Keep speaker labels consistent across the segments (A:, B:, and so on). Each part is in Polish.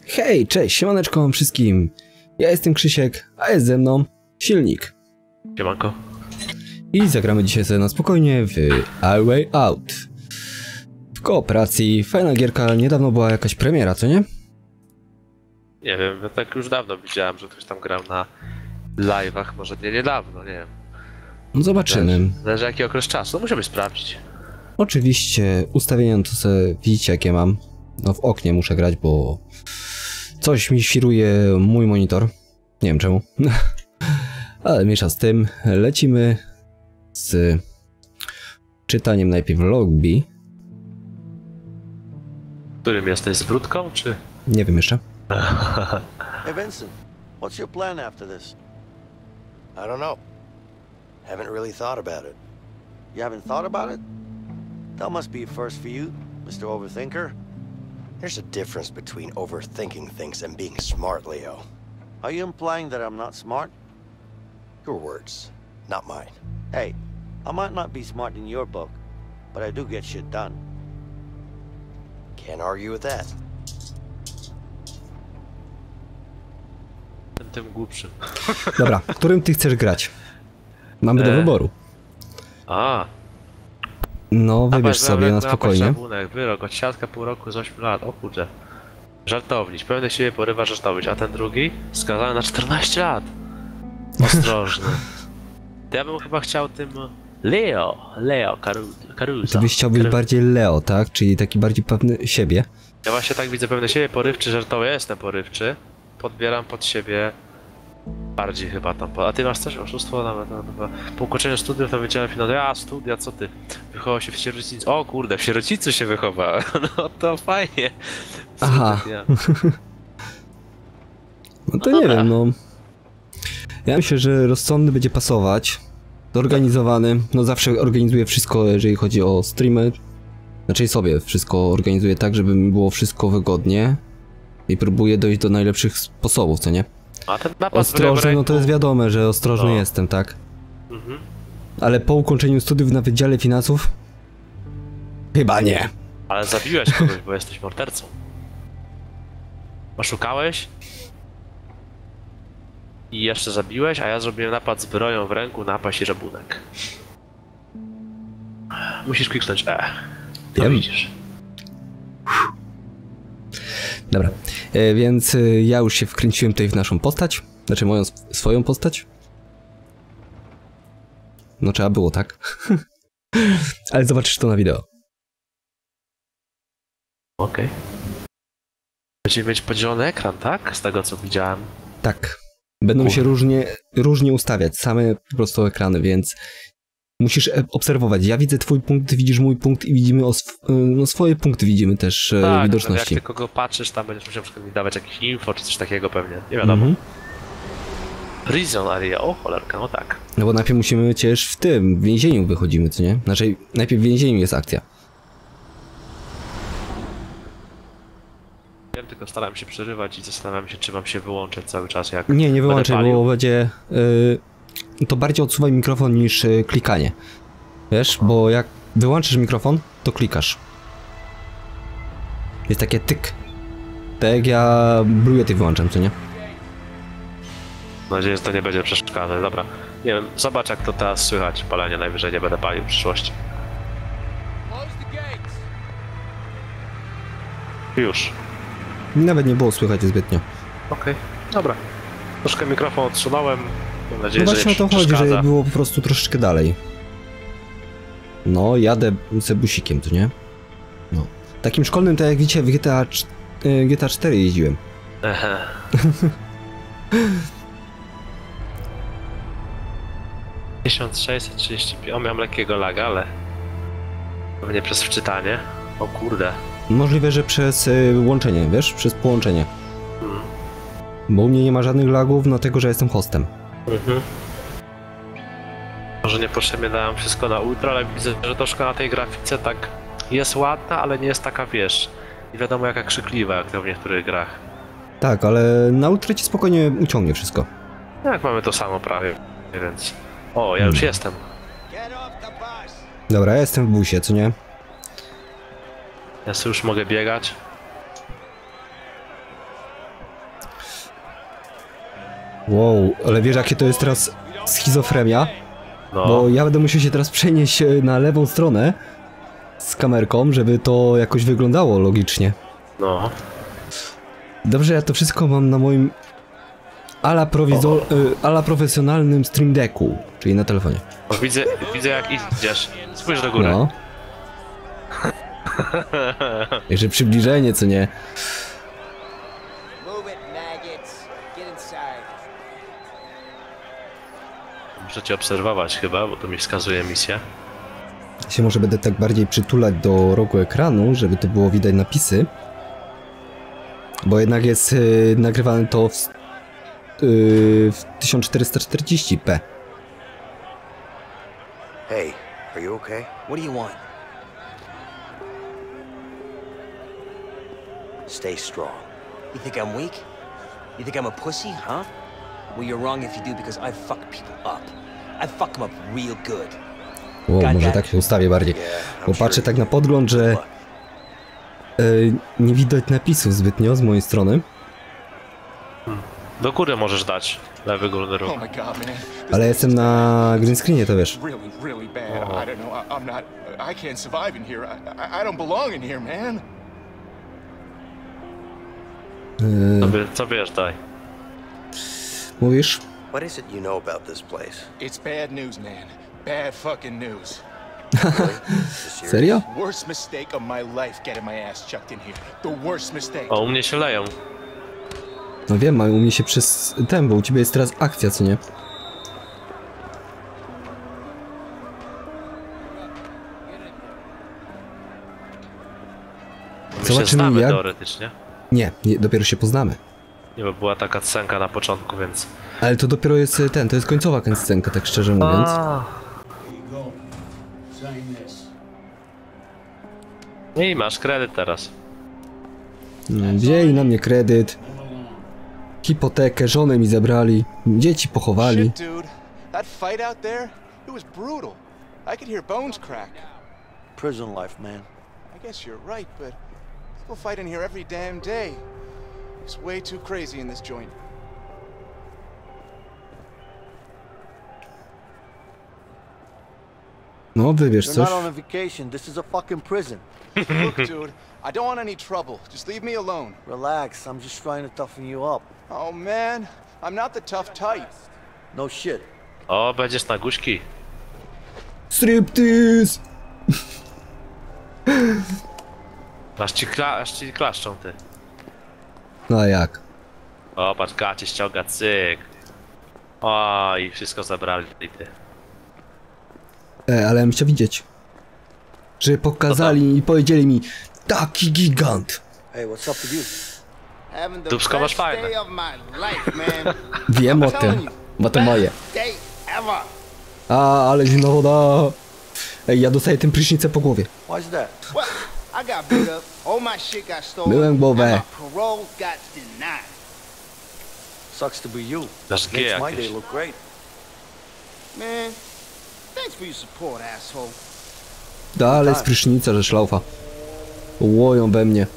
A: Hej, cześć, siemaneczko wam wszystkim. Ja jestem Krzysiek, a jest ze mną Silnik.
B: Siemanko.
A: I zagramy dzisiaj sobie na spokojnie w A Way Out. W kooperacji, fajna gierka, niedawno była jakaś premiera, co nie?
B: Nie wiem, ja tak już dawno widziałem, że ktoś tam grał na live'ach, może nie niedawno, nie wiem.
A: No zobaczymy.
B: Zależy jaki okres czasu, no musimy sprawdzić.
A: Oczywiście ustawienia to sobie widzicie jakie mam. No w oknie muszę grać, bo coś mi świruje mój monitor. Nie wiem czemu. Ale mniejsza z tym. Lecimy z czytaniem najpierw lobby.
B: Którym jesteś, z wrótką, czy?
A: Nie wiem jeszcze.
C: Hey Vincent, what's your plan after this?
D: I don't know. Haven't really thought about it.
C: You haven't thought about it? That must be a first for you, Mr. Overthinker.
D: There's a difference between overthinking things and being smart, Leo.
C: Are you implying that I'm not smart?
D: Your words, not mine.
C: Hey, I might not be smart in your book, but I do get shit done.
D: Can't argue with that.
B: Tym głupszym.
A: Dobra, którym ty chcesz grać? Mamy do wyboru. No, wybierz sobie na spokojnie.
B: Wyrok, odsiadka pół roku z 8 lat, o kurczę. Żartowniś, pełny siebie porywa żartowniś, a ten drugi skazany na 14 lat. Ostrożny. To ja bym chyba chciał tym Leo Caruso.
A: Ty byś chciał być bardziej Leo, tak? Czyli taki bardziej pewny siebie.
B: Ja właśnie tak widzę, pewny siebie, porywczy, żartowy, ja jestem porywczy. Podbieram pod siebie bardziej chyba tam. A ty masz coś? Oszustwo nawet. Po ukończeniu studiów to wiedziałem finał. Ja studia, co ty? Wychował się w sierocińcu. O kurde, w sierocińcu się wychowałem. No to fajnie.
A: Aha. No to nie wiem, no. Ja myślę, że rozsądny będzie pasować. Zorganizowany. No zawsze organizuję wszystko, jeżeli chodzi o streamy. Znaczy sobie wszystko organizuję tak, żeby mi było wszystko wygodnie. I próbuję dojść do najlepszych sposobów, co nie?
B: A ten napad
A: ostrożny, no to jest wiadome, że ostrożny jestem, tak? Ale po ukończeniu studiów na Wydziale Finansów? Chyba nie.
B: Ale zabiłeś kogoś, bo jesteś mordercą. Oszukałeś? I jeszcze zabiłeś, a ja zrobiłem napad z bronią w ręku, napaść i rabunek. Musisz kliknąć E. To widzisz.
A: Dobra, więc ja już się wkręciłem tutaj w naszą postać. Znaczy moją swoją postać. No trzeba było, tak? Ale zobaczysz to na wideo.
B: Okej. Będziemy mieć podzielony ekran, tak? Z tego co widziałem.
A: Tak. Będą się różnie ustawiać, same po prostu ekrany, więc musisz obserwować. Ja widzę twój punkt, ty widzisz mój punkt i widzimy no swoje punkty widzimy też widoczności.
B: Jak ty kogo patrzysz, tam będziesz musiał mi dawać jakieś info czy coś takiego pewnie, nie wiadomo. Prison area, o cholerka, no tak.
A: No bo najpierw musimy przecież w więzieniu wychodzimy, co nie? Znaczy najpierw w więzieniu jest akcja.
B: Ja tylko starałem się przerywać i zastanawiam się, czy mam się wyłączyć cały czas jak...
A: Nie wyłączaj, bo będzie... to bardziej odsuwaj mikrofon niż klikanie. Wiesz, bo jak wyłączysz mikrofon, to klikasz. Jest takie tyk. Tak jak ja Bluetooth wyłączam, co nie?
B: Mam nadzieję, że to nie będzie przeszkadzać, dobra. Nie wiem, zobacz jak to teraz słychać, palenie najwyżej nie będę palił w przyszłości. Już.
A: Nawet nie było słychać zbytnio.
B: Okej, dobra. Troszkę mikrofon odsunąłem. Mam nadzieję,
A: no właśnie o to chodzi, że było po prostu troszeczkę dalej. No, jadę z busikiem, to nie? No. Takim szkolnym, tak jak widzicie, w GTA 4 jeździłem.
B: Aha. $1635. O, miałem lekkiego laga, ale pewnie przez wczytanie. O kurde.
A: Możliwe, że przez łączenie, wiesz? Przez połączenie. Bo u mnie nie ma żadnych lagów, dlatego że jestem hostem.
B: Może niepotrzebnie dałem wszystko na ultra, ale widzę, że troszkę na tej grafice tak jest ładna, ale nie jest taka, wiesz, nie wiadomo jaka krzykliwa, jak to w niektórych grach.
A: Tak, ale na ultra ci spokojnie uciągnie wszystko.
B: Jak mamy to samo prawie, więc... O, ja już jestem.
A: Dobra, ja jestem w busie, co nie?
B: Ja sobie już mogę biegać.
A: Wow, ale wiesz jakie to jest teraz schizofrenia?
B: No.
A: Bo ja będę musiał się teraz przenieść na lewą stronę z kamerką, żeby to jakoś wyglądało logicznie.
B: No.
A: Dobrze, ja to wszystko mam na moim ala profesjonalnym Stream Decku, czyli na telefonie.
B: O, widzę jak idziesz. Spójrz do góry.
A: No. Jeszcze przybliżenie, co nie?
E: Move it, maggots. Get inside.
B: Muszę cię obserwować chyba, bo to mi wskazuje misję.
A: Ja się może będę tak bardziej przytulać do rogu ekranu, żeby to było widać napisy. Bo jednak jest nagrywane to w 1440p.
D: Hey, are you okay?
E: What do you want?
D: Stay strong.
E: You think I'm weak? You think I'm a pussy, huh? Well, you're wrong if you do, because I fuck people up. I fuck them up real good.
A: Wow, może tak się ustawię bardziej. Bo patrzę tak na podgląd, że nie widać napisów zbytnio z mojej strony.
B: Do góry możesz dać lewy górny róg.
F: Oh my god, man.
A: Ale jestem na green screenie, to wiesz.
F: Really, really bad. I don't know. I'm not. I can't survive in here. I don't belong in here, man.
B: Co wiesz, daj.
A: Mówisz?
D: What is it you know about this place?
F: It's bad news, man. Bad fucking news.
D: Really? Is it serious?
A: Serio?
F: Worst mistake of my life getting my ass chucked in here. The worst mistake.
B: O, u mnie się leją.
A: No wiem, a u mnie się przez ten, bo u ciebie jest teraz akcja, co nie?
B: My się
A: Zobaczymy
B: znamy
A: jak...
B: teoretycznie.
A: Nie, dopiero się poznamy.
B: Nie, bo była taka scenka na początku, więc...
A: Ale to dopiero jest to jest końcowa scenka, tak szczerze mówiąc.
B: I masz kredyt teraz.
A: Wzięli na mnie kredyt, hipotekę, żonę mi zabrali, dzieci pochowali.
F: Shit, dude. That fight out there, it was brutal. I could hear bones crack.
C: Prison life, man.
F: I guess you're right, but people fight in here every damn day. It's way too crazy in this joint.
A: No, wybierz
C: You're
A: coś.
C: not on a vacation. This is a fucking prison.
F: Look, dude, I don't want any trouble. Just leave me alone.
C: Relax. I'm just trying to toughen you up.
F: Oh man, I'm not the tough type.
C: No shit.
B: O, będziesz na guśki.
A: Striptease!
B: Aż ci klaszczą, ty.
A: No a jak?
B: O, patrz, gacie ściąga, cyk. O, i wszystko zabrali, ty.
A: Ale ja bym chciał widzieć. Że pokazali i powiedzieli mi taki gigant.
C: Hey, what's up with you?
E: Having the
B: Dubsko masz
E: best
B: fajne.
E: day of my life, man.
A: Wiem o tym, bo to moje.
E: Day ever.
A: A, ale zimna woda. Ej, ja dostaję tym prysznicem po głowie.
C: Why's that?
E: Well, I got beat up. All my shit got stolen.
A: Myłem głowę.
E: And my parole got denied.
C: Sucks to be you.
B: Dasz G
C: Makes my
B: jakieś.
C: day look great.
E: Man, thanks for your support, asshole.
A: Dalej z prysznica, że szlaufa. Łoją we mnie.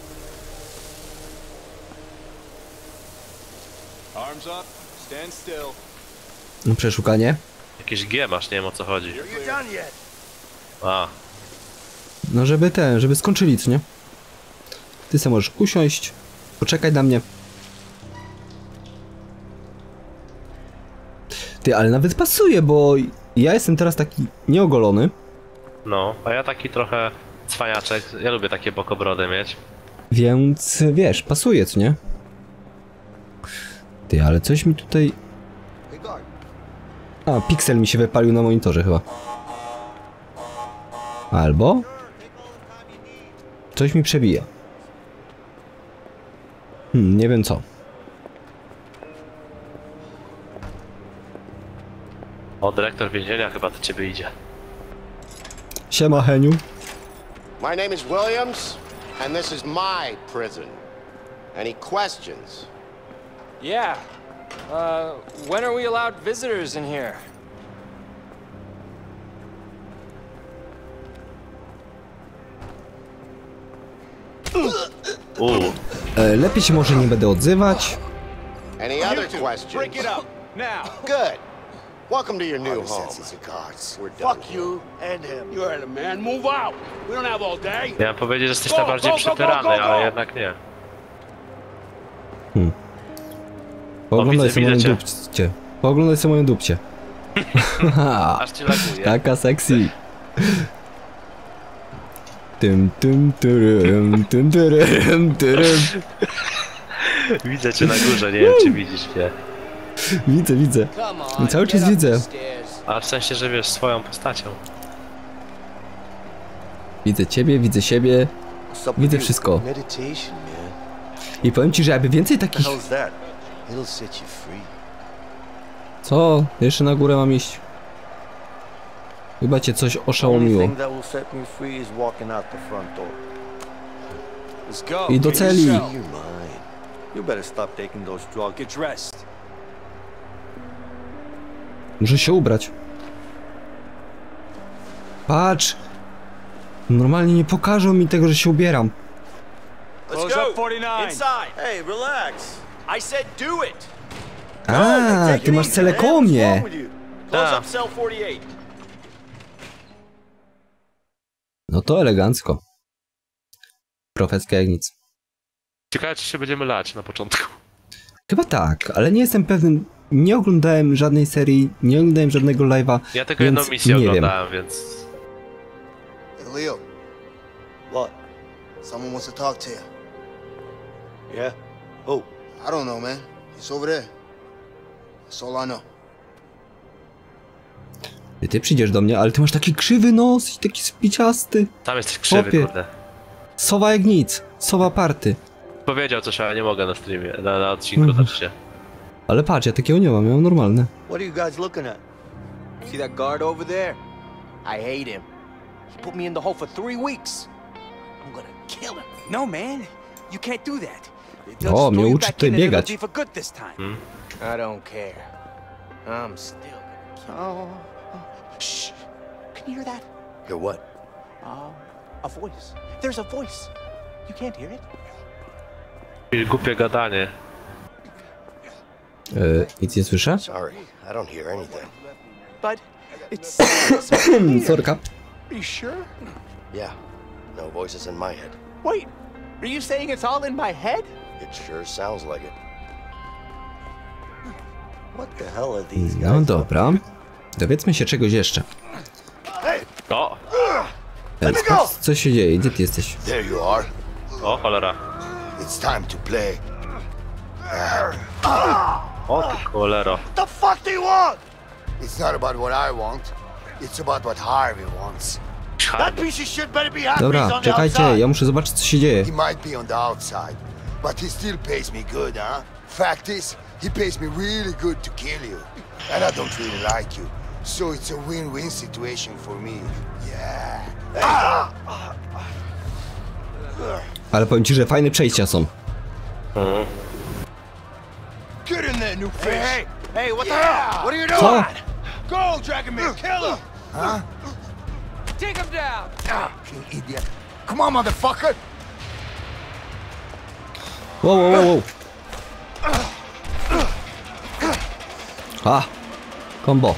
F: Arms up, stand still.
A: Przeszukanie.
B: Jakieś G masz, nie wiem o co chodzi.
D: You done yet?
B: A,
A: No żeby skończyli, co nie? Ty se możesz usiąść, poczekaj na mnie. Ty, ale nawet pasuje, bo ja jestem teraz taki nieogolony.
B: no, a ja taki trochę cwaniaczek. Ja lubię takie bokobrody mieć.
A: Więc wiesz, pasuje, co nie? Ty, ale coś mi tutaj...
C: Hey, guard.
A: A, piksel mi się wypalił na monitorze chyba. Albo... Coś mi przebija. Nie wiem co.
B: O, dyrektor więzienia chyba do ciebie idzie.
A: Siema, Heniu.
G: My name is Williams, and this is my prison. Any questions?
H: Yeah. When are we allowed visitors in here?
A: Lepiej się może nie będę odzywać.
G: Any other questions?
F: Break it up. Now.
G: Good. Welcome to your new
D: Harvey
G: home.
D: sets his cards.
G: We're done.
C: Fuck you and him.
I: You heard him, man. Move out. We don't have all day.
B: Miałem powiedzieć, że jesteś najbardziej przytyrany, ale jednak nie.
A: Pooglądaj sobie
B: widzę
A: moją
B: cię.
A: dupcie. Pooglądaj sobie moją dupcie.
B: Aż ci laguje.
A: Taka sexy. Tym, tyrym, tyrym.
B: Widzę cię na górze, nie wiem czy widzisz mnie.
A: Widzę.
E: Come on,
A: Cały
E: get
A: czas
E: up
A: widzę.
E: the stairs.
B: A w sensie, że wiesz, swoją postacią.
A: Widzę ciebie, widzę siebie.
C: What's up
A: Widzę
C: with you?
A: wszystko.
C: Meditation, man.
A: I powiem ci, że aby więcej
C: What the
A: takich...
C: hell's that? It'll set you free.
A: Co? Jeszcze na górę mam iść. Chyba cię coś
C: Only
A: oszałomiło.
C: thing that will set me free is walking out the front door.
F: Let's go.
A: I do celi.
C: You're mine. You better stop taking those drugs.
F: Get dressed.
A: Muszę się ubrać. Patrz! Normalnie nie pokażą mi tego, że się ubieram.
F: Close up 49.
I: Inside.
C: Hey, relax.
I: I said do it.
A: A, ty masz cele koło mnie.
I: Close
B: Tak.
I: up cell 48.
A: No to elegancko. Profeska jak nic.
B: Ciekawe czy się będziemy lać na początku.
A: Chyba tak, ale nie jestem pewny. Nie oglądałem żadnej serii, nie oglądałem żadnego live'a.
B: Ja tylko jedną
A: Więc
B: misję
A: nie wiem.
B: oglądałem, więc...
J: Hey, Leo,
C: What?
J: someone wants to talk to you.
C: Yeah? Who?
J: I don't know, man. He's over there. That's all I know.
A: Ty przyjdziesz do mnie, ale ty masz taki krzywy nos i taki spiciasty.
B: Tam jesteś krzywy,
A: Chłopie.
B: kurde.
A: Sowa jak nic. Sowa party.
B: Powiedział coś, ale nie mogę na streamie, na odcinku, znaczy się.
A: Ale patrz, ja takiego nie mam, ja mam normalne.
C: What are you guys looking at?
E: See that guard over there? I hate him. He put me in the hole for 3 weeks. I'm gonna kill him.
F: No, man. You can't do that. They'll
A: O,
F: just
A: mnie
F: throw you
A: uczy
F: back
A: tutaj
F: in and it'll
A: biegać.
F: be for good this time.
E: I don't care. I'm still gonna kill him.
F: Shh. Can you hear that?
C: Hear what?
F: A voice. There's a voice. You can't hear it?
B: I głupie gadanie.
A: Nic nie słyszę?
G: Sorry, I don't hear anything.
F: But it's...
A: Sorka.
F: Are you sure?
G: Yeah, no voices in my head.
F: Wait. Are you saying it's all in my head?
G: It sure sounds like it.
C: What the hell are these guys?
A: No dobra. Dowiedzmy się czegoś jeszcze.
B: O!
A: Co się dzieje? Gdzie ty jesteś?
J: There you are.
B: O, cholera.
J: It's time to play.
B: O, ty cholero.
C: What the fuck do you want?
J: It's not about what I want. It's about what Harvey wants.
C: That piece of shit better be happy he's
A: Dobra,
C: on the
A: czekajcie,
C: outside.
A: ja muszę zobaczyć co się dzieje.
J: He might be on the outside, but he still pays me good, huh? Fact is, he pays me really good to kill you. And I don't really like you. So it's a win-win situation for me. Yeah.
A: Ale powiem ci, że fajne przejścia są.
J: Get in there, new fish.
C: Hey, what the hell? What are you doing?
A: Co?
J: Go, Dragonman, kill him. Huh?
H: Take him down!
J: You idiot. Come on, motherfucker.
A: Wow. A! Combo.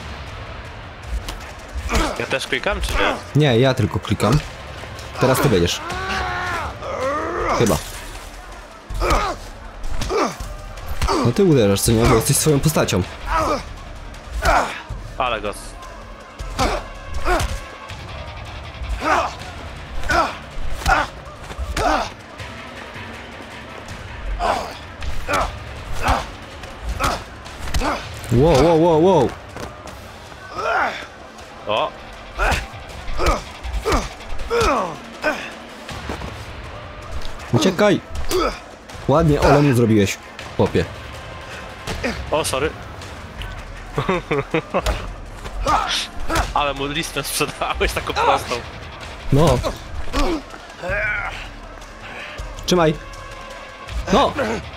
B: Ja też klikam, czy nie?
A: Nie, ja tylko klikam. Teraz ty będziesz. Chyba. No ty uderzasz, co nie? Bo jesteś swoją postacią.
B: Ale go.
A: Wow.
B: O!
A: Uciekaj! Ładnie Olemu zrobiłeś, chłopie.
B: O, sorry. Ale mu listę sprzedałeś taką prostą.
A: No. Trzymaj. No.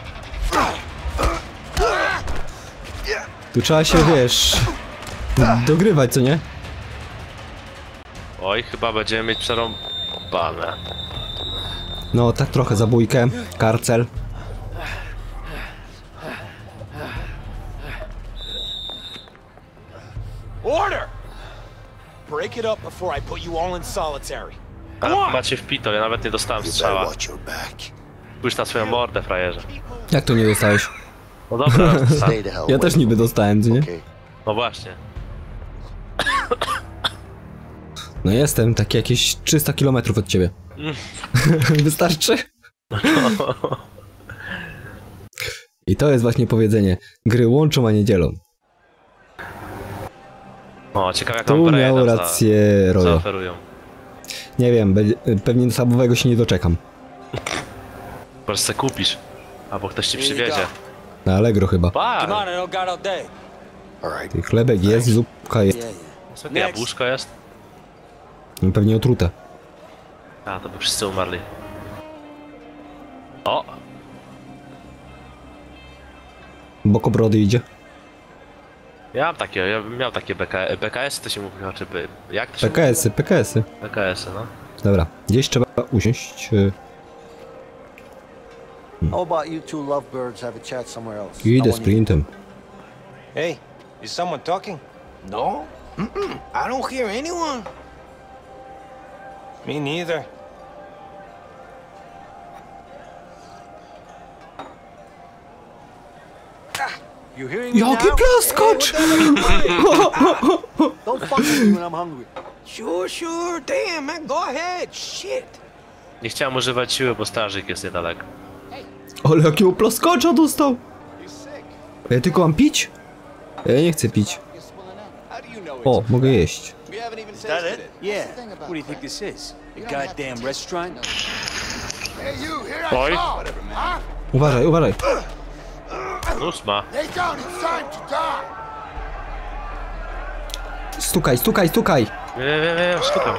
A: Tu trzeba się, wiesz, dogrywać, co nie?
B: Oj, chyba będziemy mieć przerąbane.
A: No, tak trochę zabójkę, karcel.
I: break it up before I put you all in solitary.
B: A, macie wpito, ja nawet nie dostałem
J: You better
B: strzała.
J: watch your back.
B: Spójrz na swoją mordę, frajerze.
A: Jak to nie dostałeś?
B: No dobra,
C: Stay the hell
A: Ja
C: away
A: też niby
C: from me,
A: dostałem, co nie?
C: okay?
B: no właśnie.
A: No jestem taki jakieś 300 km od ciebie. Wystarczy? I to jest właśnie powiedzenie. Gry łączą, a nie dzielą.
B: O, ciekawe jak
A: Tu
B: tam
A: miał
B: Braille'a
A: rację Rojo.
B: zaoferują.
A: Nie wiem, pewnie sabowego się nie doczekam.
B: Może se kupisz. Albo ktoś ci przywiezie.
A: Na Allegro chyba.
B: Par!
H: Come on, I don't got all day.
J: All right.
A: Ty chlebek jest, zupka jest.
B: Co takie jabłuszko jest?
A: Pewnie otrute.
B: A, to by wszyscy umarli. O!
A: Bokobrody idzie.
B: Ja bym miał takie BKS to się mówi, czy by... Jak to się
A: PKS-y, PKS-y.
B: mówi? BKS-y, no.
A: Dobra, gdzieś trzeba usiąść.
C: How about you two lovebirds have a chat somewhere else?
A: Idę
C: I
A: z
C: want you-
A: printem.
E: Hey, is someone talking?
I: No? I don't hear anyone.
E: Me neither.
C: You hearing me
A: Jaki
C: now?
A: plaskacz!
C: Don't fuck with me when I'm hungry.
I: Sure. Damn, man, go ahead. Shit.
B: Nie chciałem używać siły, bo strażnik jest niedaleko.
A: Ale jakiego plaskacza dostał! A ja tylko mam pić? Ja nie chcę pić.
F: How do you know it's
A: O, mogę jeść.
F: We haven't even
I: that
F: tasted
I: it?
F: it.
C: Yeah.
I: What do you think this is? A goddamn restaurant?
J: Hey, you, here I
B: Oj.
J: come. Huh?
A: Uważaj, uważaj.
B: 8.
J: Lay down, it's time to die.
A: Stukaj, stukaj, stukaj!
B: Wiem, sztukam.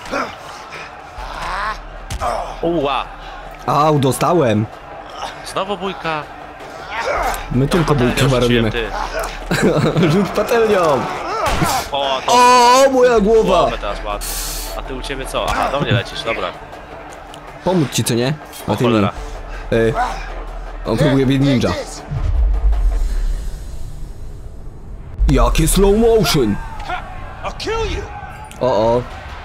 B: Uła!
A: Au, dostałem!
B: Znowu bójka.
A: My tylko bójki chyba
B: Rzuciłem,
A: robimy.
B: ty.
A: Rzuć patelnią!
B: O, to
A: O, moja głowa!
B: głowę teraz ładnie. A ty u ciebie co? Aha, do mnie lecisz, dobra.
A: Pomóc ci, co nie? A
B: O
A: ty mi.
B: cholera.
A: On próbuje bić ninja.
J: Take this.
A: Jakie slow motion!
I: I'll kill you.
A: O.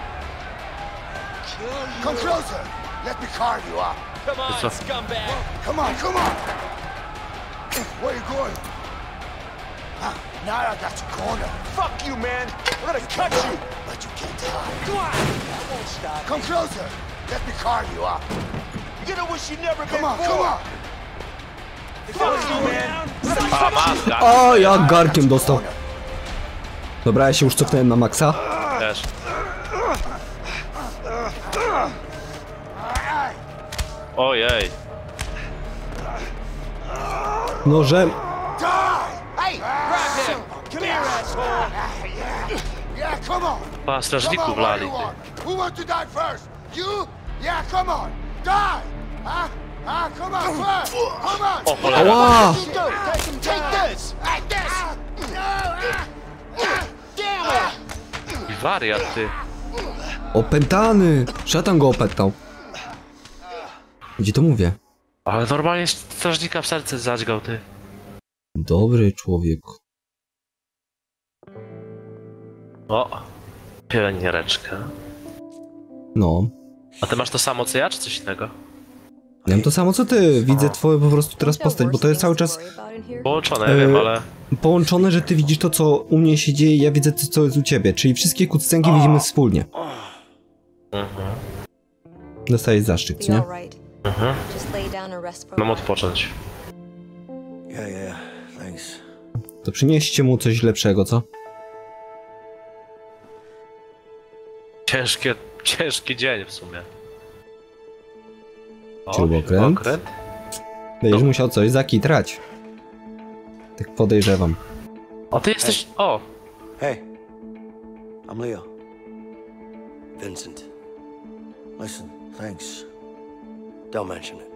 J: Come closer. Let me carve you up.
H: Come on,
B: So-
H: scumbag.
J: Come on. Where you going? Now I got you cornered,
I: Fuck you, man. I'm gonna cut you.
J: but you can't hide.
I: Come on. I won't stop.
J: Come closer. Let me carve you up.
I: You're gonna wish you'd never been
J: Come on,
I: born.
J: come on.
I: Fuck you, man.
B: A, maska.
A: O, jak garkiem dostał. Dobra, ja się już cofnąłem na maksa.
B: Też. Ojej.
A: Nożem.
I: Hey, grab him. Come here, asshole.
J: Yeah, come on.
B: Pa,
J: Come
B: strażników
J: on, what
B: lali,
J: do you
B: ty.
J: want? Who wants to die first? You? Yeah, come on. Die. Huh? Come on, first. Come on.
B: O cholera.
A: Ała!
J: Take this. Like this. Damn it.
B: I wariat, ty.
A: Opętany! Szatan go opętał. Gdzie to mówię?
B: Ale normalnie strażnika w serce zadźgał, ty.
A: Dobry człowiek.
B: O. Pielęgniareczka.
A: No.
B: A ty masz to samo co ja, czy coś innego?
A: Ja mam to samo co ty. Widzę twoją po prostu teraz postać, bo to jest cały czas
B: Połączone, ja wiem, ale...
A: połączone, że ty widzisz to, co u mnie się dzieje, ja widzę to, co jest u ciebie. Czyli wszystkie cutscenki widzimy wspólnie. Dostajesz zaszczyt, nie?
B: Mam odpocząć.
C: Yeah, thanks.
A: To przynieście mu coś lepszego, co?
B: Ciężki dzień w sumie. O,
A: Śrubokręt.
B: śrubokręt.
A: Będziesz musiał coś zakitrać. Tak podejrzewam.
B: O, ty jesteś... O!
C: Hey, I'm Leo.
D: Vincent,
C: Listen, thanks.
D: don't mention it.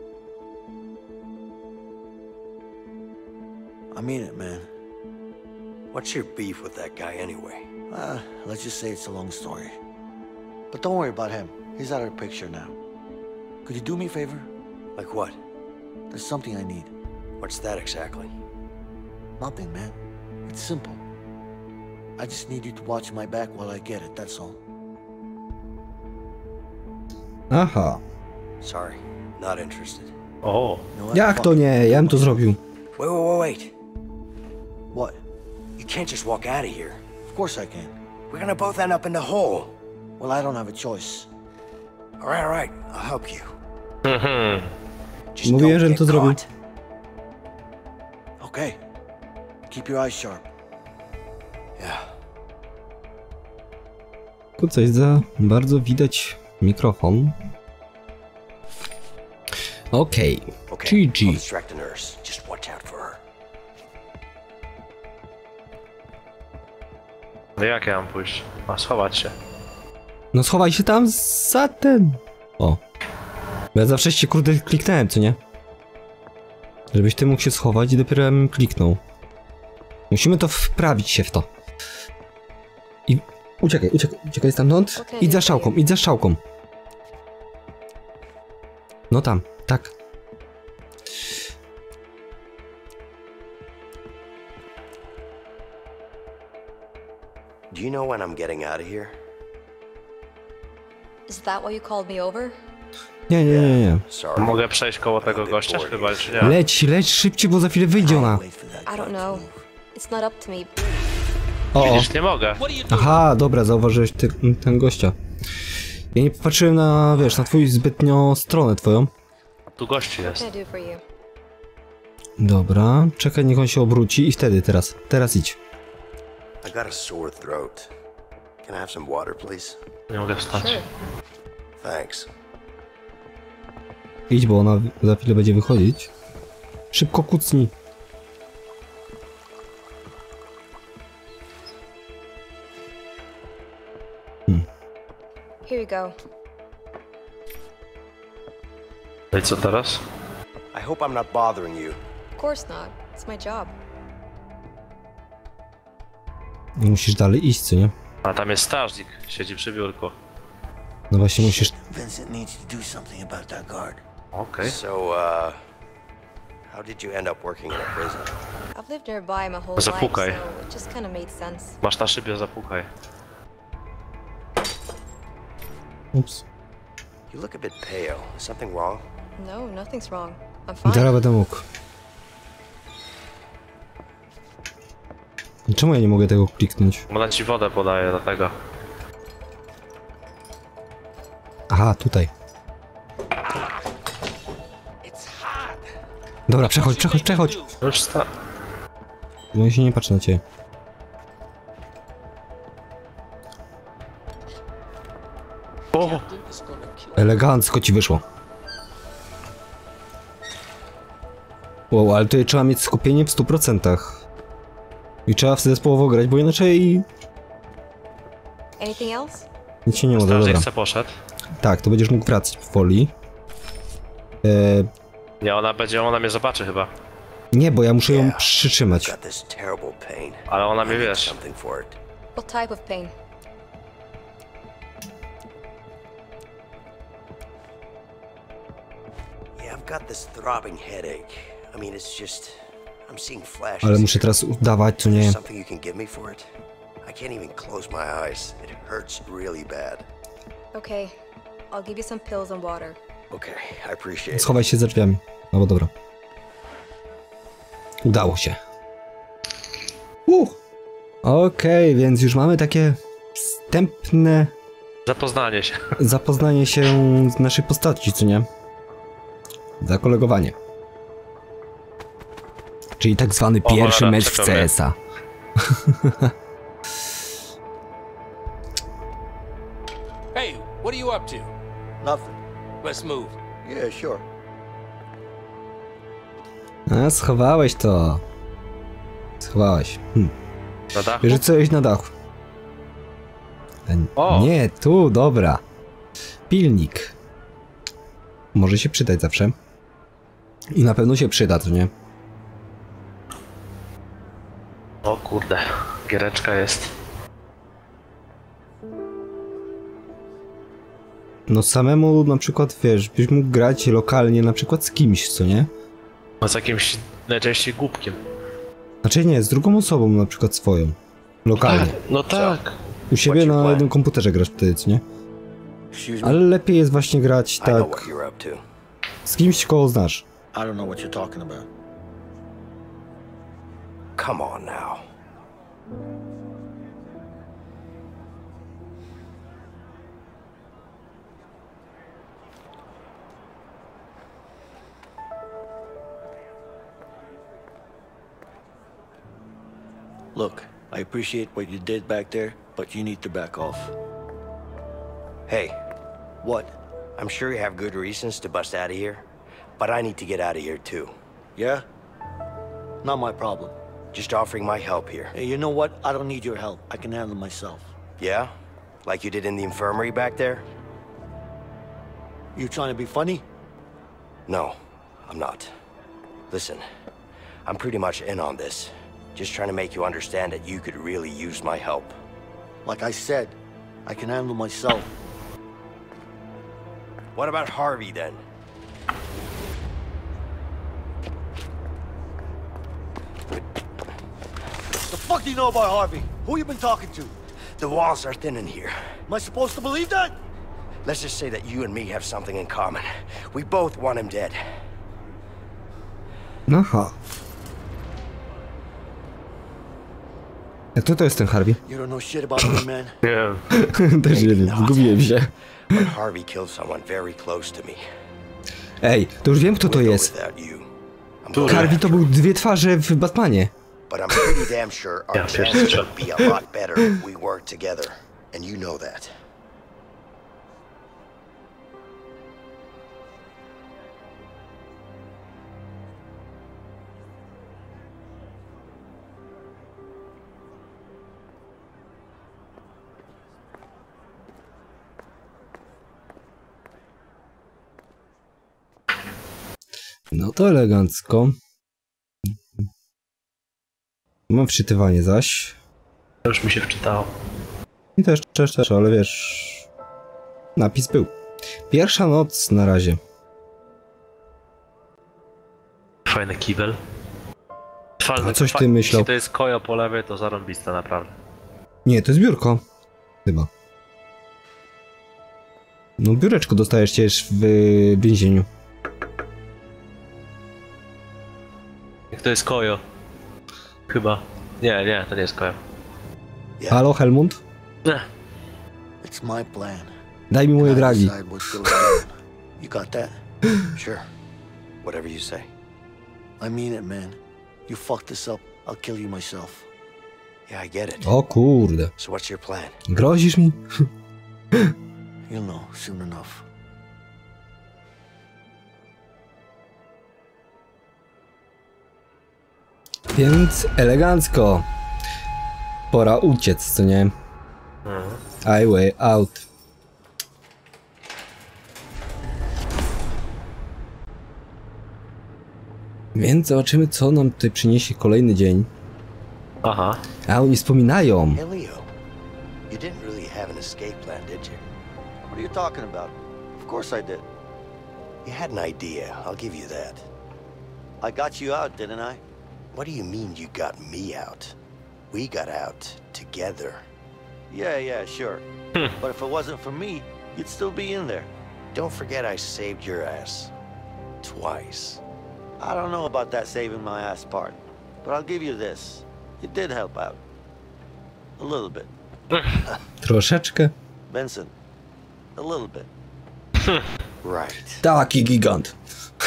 C: I mean it, man.
D: What's your beef with that guy anyway?
C: Let's just say it's a long story. But don't worry about him. He's out of the picture now. Could you do me a favor?
D: Like what?
C: There's something I need.
D: What's that exactly?
C: Nothing, man. It's simple. I just need you to watch my back while I get it, that's all.
A: Aha.
D: Sorry, not interested.
B: O,
C: No, I'm
A: Jak to
C: fucking-
A: nie? Ja bym to zrobił.
D: Wait.
C: What?
D: You can't just walk out of here.
C: Of course I can.
D: We're gonna both end up in the hole.
C: Well, I don't have a choice.
D: All right. I'll help you. Just
A: Mówiłem,
D: don't
A: żebym
D: get
A: to zrobił.
D: caught.
C: Okay. Keep your eyes sharp.
D: Yeah.
A: Tu coś za bardzo widać mikrofon. Okej.
D: Okay. I'll
A: GG.
D: distract the nurse. Just watch out for her.
B: no jak ja mam pójść? A schować się.
A: No schowaj się tam za ten. O. Bo ja zawsze się kurde kliknąłem, co nie? Żebyś ty mógł się schować i dopiero ja bym kliknął. Musimy to wprawić się w to. I uciekaj stamtąd.
K: Okej,
A: Idź za strzałką. No tam, tak.
D: Do you know when I'm getting out of here?
K: Is that why you called me over?
A: Nie.
D: Sorry.
B: Mogę przejść koło tego gościa? Chyba już nie.
A: Leć szybciej, bo za chwilę wyjdzie ona.
C: Wait for that
K: I don't know. It's not up to me.
A: O.
B: Widzisz, nie mogę.
A: Aha, dobra, zauważyłeś ten gościa. Ja nie popatrzyłem na, wiesz, na twój zbytnio stronę twoją.
B: Tu gości
K: What
B: jest.
K: can I do for you?
A: Dobra, czekaj, niech on się obróci i wtedy, teraz idź.
D: I got a sore throat. Can I have some water, please?
B: Nie mogę wstać.
K: Sure.
D: Thanks.
A: Idź, bo ona za chwilę będzie wychodzić. Szybko kucnij.
K: Here you go.
B: No i co teraz?
D: I hope I'm not bothering you.
K: Of course not. It's my job.
A: Musisz dalej iść, co nie?
B: A tam jest strażnik. Siedzi przy biurku.
A: No właśnie musisz...
C: Vincent needs to do something about that guard.
B: Okej.
D: So, how did you end up working in a prison?
K: I've lived nearby my whole life,
B: Zapukaj.
K: so it just kind of made sense.
B: Masz na szybie, zapukaj.
A: Ups.
D: You look a bit pale. Is something wrong?
K: No, nothing's wrong. I'm fine.
A: Teraz będę mógł. Czemu ja nie mogę tego kliknąć?
B: Ona ci wodę podaje do tego.
A: Aha, tutaj. Dobra, przechodź.
B: Już sta...
A: No i się nie patrzę na ciebie.
B: O!
A: Elegancko ci wyszło. Wow, ale tutaj trzeba mieć skupienie w 100%. I trzeba zespołowo grać, bo inaczej
K: Anything else?
A: nic się nie uda,
B: Strażnik
A: dobra.
B: se poszedł.
A: Tak, to będziesz mógł wracać powoli.
B: Nie, ona mnie zobaczy chyba.
A: Nie, bo ja muszę ją przytrzymać.
D: Got this terrible pain.
B: Ale ona
D: I
B: mnie,
D: need
B: wiesz...
D: something for it.
K: What type of pain?
D: Yeah, I've got this throbbing headache. I mean, it's just... I'm seeing flashes.
A: Ale muszę teraz udawać, co nie.
D: Something you can give me for it? I can't even close my eyes. It hurts really bad.
K: Okay, I'll give you some pills and water.
D: Okay, I appreciate it.
A: Schowaj się za drzwiami. No bo dobra. Udało się. Okej, więc już mamy takie wstępne
B: Zapoznanie się.
A: zapoznanie się z naszej postaci, co nie? Zakolegowanie. Czyli tak zwany pierwszy
B: cholera,
A: mecz w
B: czekamy.
A: CS-a.
H: Hey, what are you up to?
C: Nothing.
H: Let's move.
C: Yeah, sure.
A: A, schowałeś to. Schowałeś.
B: Na dachu?
A: Wiesz, co jest na dachu?
B: O!
A: Nie, tu, dobra. Pilnik. Może się przydać zawsze. I na pewno się przyda, to nie?
B: O kurde, giereczka jest.
A: No samemu na przykład, wiesz, byś mógł grać lokalnie na przykład z kimś, co nie?
B: Z jakimś najczęściej głupkiem.
A: Znaczy nie, z drugą osobą na przykład swoją. Lokalnie.
B: No tak.
A: U siebie na jednym komputerze grasz wtedy, nie? Ale lepiej jest właśnie grać tak z kimś, kogo znasz.
C: I don't know what you're talking about.
D: Come on now.
C: Look, I appreciate what you did back there, but you need to back off.
D: Hey,
C: What?
D: I'm sure you have good reasons to bust out of here, but I need to get out of here too.
C: Yeah? Not my problem.
D: Just offering my help here.
C: Hey, you know what? I don't need your help. I can handle myself.
D: Yeah? Like you did in the infirmary back there?
C: You trying to be funny?
D: No, I'm not. Listen, I'm pretty much in on this. Just trying to make you understand that you could really use my help.
C: Like I said, I can handle myself.
D: What about Harvey then?
C: The fuck do you know about Harvey? Who you been talking to?
D: The walls are thin in here.
C: Am I supposed to believe that?
D: Let's just say that you and me have something in common. We both want him dead.
A: Aha. A kto to jest ten Harvey?
C: You don't know shit about me, man.
B: Nie.
A: Też nie wiem, zgubiłem się.
D: But Harvey killed someone very close to me.
A: Ej, to już wiem kto to
D: With or
A: jest.
D: without you, I'm going
A: Harvey to był dwie twarze w Batmanie.
D: But I'm pretty damn sure our chances would be a lot better if we worked together. And you know that.
A: No to elegancko. Mam wczytywanie zaś.
B: To już mi się wczytało.
A: I też, ale wiesz... Napis był. Pierwsza noc na razie.
B: Fajny kibel.
A: A coś ty myślał?
B: Jeśli to jest kojo po lewej, to zarąbiste naprawdę.
A: Nie, to jest biurko. Chyba. No biureczko dostajesz przecież w więzieniu.
B: Jak to jest kojo? Chyba. Nie, to nie jest kojo.
A: Halo, Helmut?
B: Nie.
C: It's my plan.
A: Daj mi moje
C: And I
A: dragi.
C: decide what's going on. You got that?
D: Sure. Whatever you say.
C: I mean it, man. You fuck this up, I'll kill you myself.
D: Yeah, I get it.
A: O kurde.
D: So what's your plan?
A: Grozisz mi?
C: You'll know soon enough.
A: Więc elegancko. Pora uciec, co nie? Highway out. Więc zobaczymy, co nam tutaj przyniesie kolejny dzień.
B: Aha.
A: A oni wspominają.
D: Hey, Leo. You didn't really have an escape plan, did you?
C: What are you talking about? Of course I did.
D: You had an idea, I'll give you that.
C: I got you out, didn't I?
D: What do you mean you got me out? We got out together.
C: Yeah, sure. But if it wasn't for me, you'd still be in there.
D: Don't forget I saved your ass. Twice.
C: I don't know about that saving my ass part, but I'll give you this. You did help out. A little bit.
A: Troszeczkę.
C: Benson, a little bit.
D: Right.
A: Taki gigant.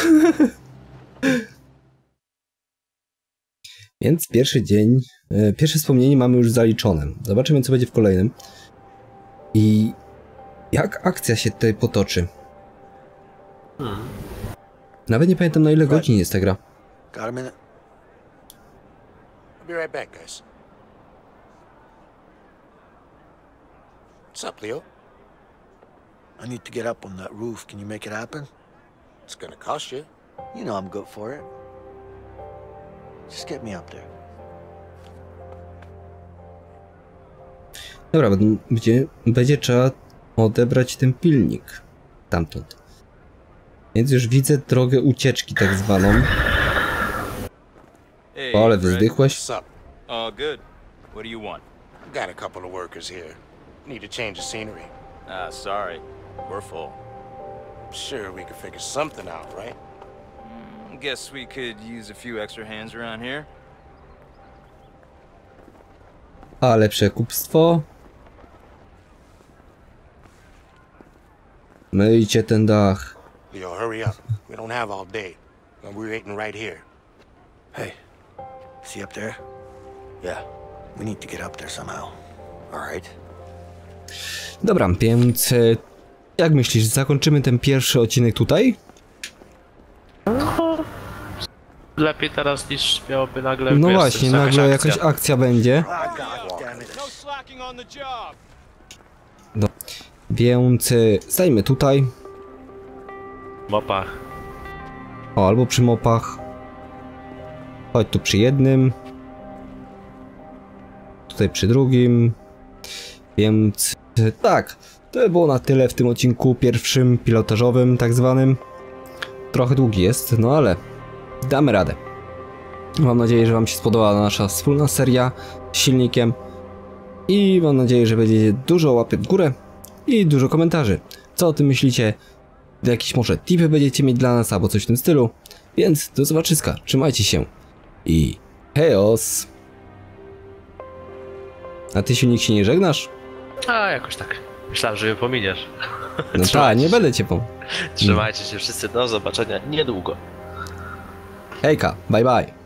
A: Więc pierwszy dzień, pierwsze wspomnienie mamy już zaliczone. Zobaczymy, co będzie w kolejnym. I jak akcja się tutaj potoczy. Nawet nie pamiętam, na ile godzin jest ta gra.
C: Got a minute?
G: I'll be right back, guys. What's up, Leo?
C: I need to get up on that roof. Can you make it happen?
G: It's gonna cost you.
C: You know I'm good for it. Just get me up there.
A: Dobra, będzie trzeba odebrać ten pilnik tamtąd. Więc już widzę drogę ucieczki tak zwaną. O, ale wyzdechłeś.
L: What's up? Oh, good. What do you want?
G: Got a couple of workers here. Need to change the scenery.
L: Sorry. We're full.
G: Sure, we could figure something out, right?
L: Guess we could use a few extra hands around here.
A: Ale przekupstwo. Myjcie ten dach.
G: Leo, hurry up. We don't have all day. We're waiting right here.
C: Hey, see up there?
D: Yeah,
C: We need to get up there somehow.
D: all right.
A: Dobra, więc jak myślisz, zakończymy ten pierwszy odcinek tutaj?
B: Lepiej teraz niż miałoby nagle...
A: No
B: wiesz,
A: właśnie,
B: jakaś
A: nagle
B: akcja.
A: jakaś akcja będzie. No, więc stajmy tutaj.
B: Mopach.
A: O, albo przy mopach. Chodź tu przy jednym. Tutaj przy drugim. Więc tak, to by było na tyle w tym odcinku pierwszym, pilotażowym tak zwanym. Trochę długi jest, no ale damy radę. Mam nadzieję, że wam się spodobała nasza wspólna seria z silnikiem. I mam nadzieję, że będzie dużo łapek w górę i dużo komentarzy. Co o tym myślicie? Jakieś może tipy będziecie mieć dla nas albo coś w tym stylu. Więc do zobaczyska, trzymajcie się i heos! A ty, silnik, się nie żegnasz?
B: A, jakoś tak. Myślałem, że mnie pominiesz.
A: No tak, nie będę cię
B: Trzymajcie się wszyscy, do zobaczenia niedługo.
A: Hejka, bye bye.